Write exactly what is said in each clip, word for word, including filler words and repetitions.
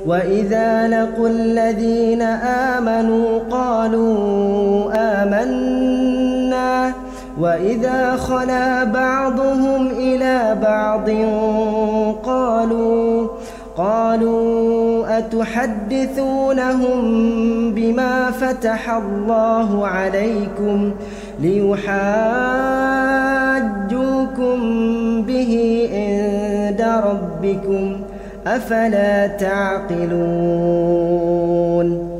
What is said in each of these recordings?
وإذا لقوا الذين آمنوا قالوا آمنا وإذا خلا بعضهم إلى بعض قالوا قالوا أتحدثونهم بما فتح الله عليكم ليحاجوكم به عند ربكم أفلا تعقلون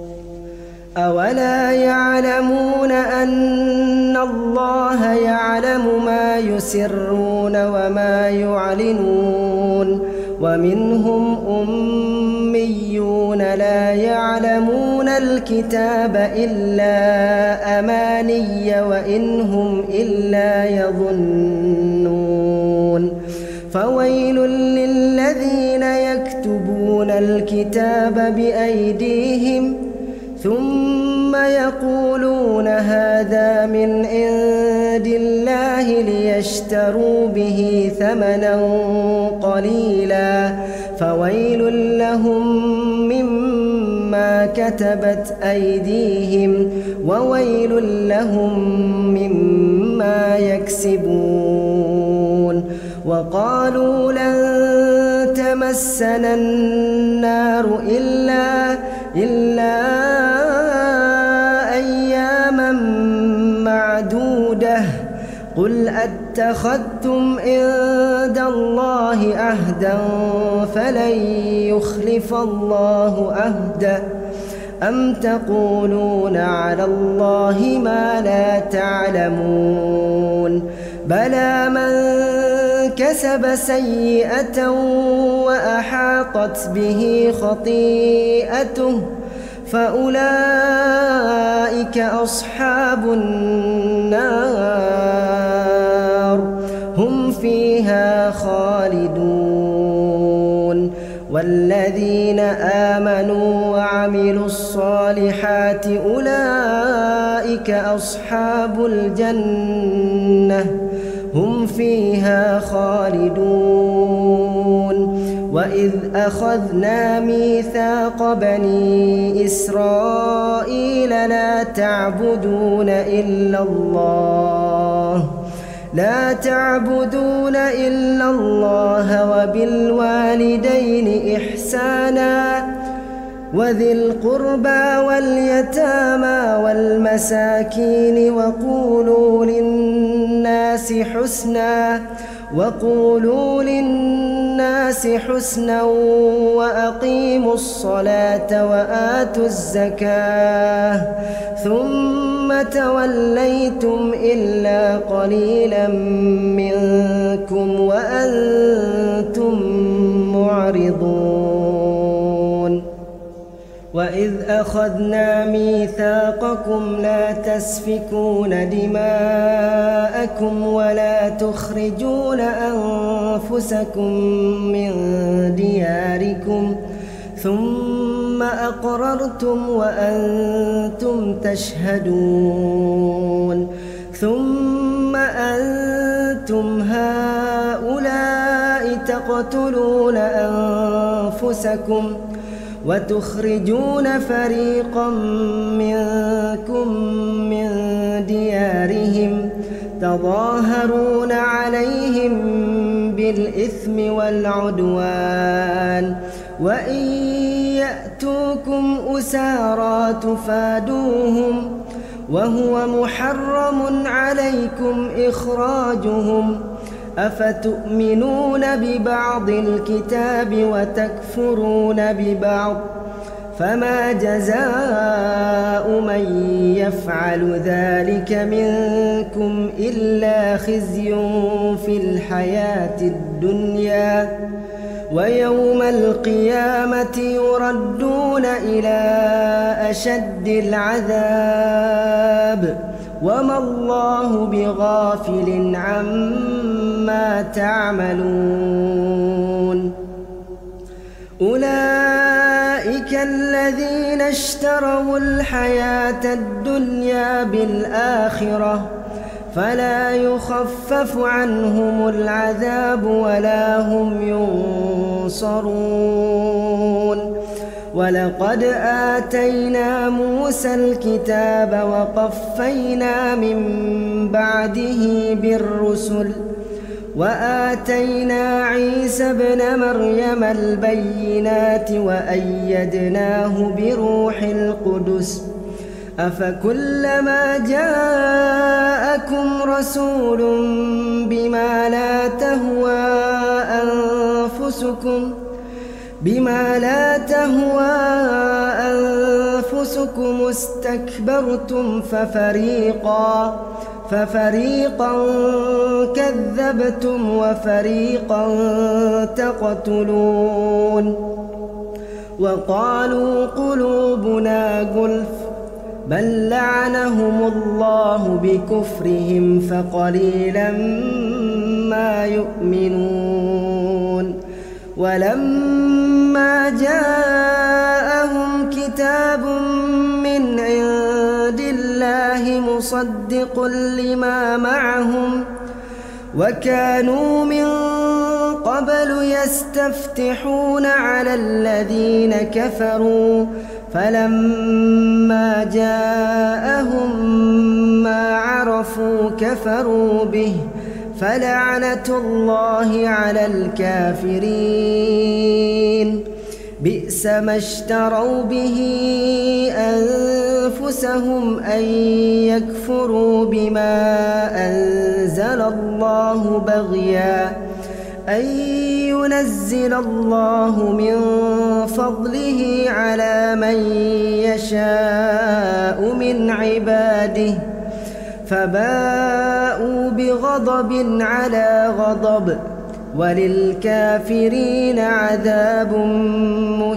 أولا يعلمون أن الله يعلم ما يسرون وما يعلنون ومنهم أميون لا يعلمون الكتاب إلا أماني وإن هم إلا يظنون فويل للذين يكتبون الكتاب بأيديهم ثم يقولون هذا من عند الله ليشتروا به ثمنا قليلا فويل لهم مما كتبت أيديهم وويل لهم مما يكسبون وقالوا لن تمسنا النار إلا إلا أياما معدودة قل أتخذتم عند الله عهدا فلن يخلف الله عهده أم تقولون على الله ما لا تعلمون بلى من كسب سيئة وأحاطت به خطيئته فأولئك أصحاب النار هم فيها خالدون والذين آمنوا وعملوا الصالحات أولئك أصحاب الجنة هم فيها خالدون وإذ أخذنا ميثاق بني إسرائيل لا تعبدون إلا الله لا تعبدون إلا الله وبالوالدين إحسانا وذي القربى واليتامى والمساكين وقولوا للناس حسنا وقولوا للناس حسنا وأقيموا الصلاة وآتوا الزكاة ثم توليتم إلا قليلا منكم وأنتم معرضون وإذ أخذنا ميثاقكم لا تسفكون دماءكم ولا تخرجون أنفسكم من دياركم ثم أقررتم وأنتم تشهدون ثم أنتم هؤلاء تقتلون أنفسكم وتخرجون فريقا منكم من ديارهم تظاهرون عليهم بالإثم والعدوان وإن يأتوكم أسارى تفادوهم وهو محرم عليكم إخراجهم أفتؤمنون ببعض الكتاب وتكفرون ببعض فما جزاء من يفعل ذلك منكم إلا خزي في الحياة الدنيا ويوم القيامة يردون إلى أشد العذاب وما الله بغافل عما تعملون أولئك الذين اشتروا الحياة الدنيا بالآخرة فلا يخفف عنهم العذاب ولا هم ينصرون ولقد آتينا موسى الكتاب وقفينا من بعده بالرسل وآتينا عيسى ابن مريم البينات وأيدناه بروح القدس أفكلما جاءكم رسول بما لا تهوى أنفسكم بما لا تهوى أنفسكم استكبرتم ففريقا ففريقا كذبتم وفريقا تقتلون وقالوا قلوبنا غلف بل لعنهم الله بكفرهم فقليلا ما يؤمنون ولما جاءهم كتاب من عند الله مصدق لما معهم وكانوا من قبل يستفتحون على الذين كفروا فلما جاءهم ما عرفوا كفروا به فلعنة الله على الكافرين بئس ما اشتروا به أنفسهم أن يكفروا بما أنزل الله بغيا أن ينزل الله من فضله على من يشاء من عباده فباءوا بغضب على غضب وللكافرين عذاب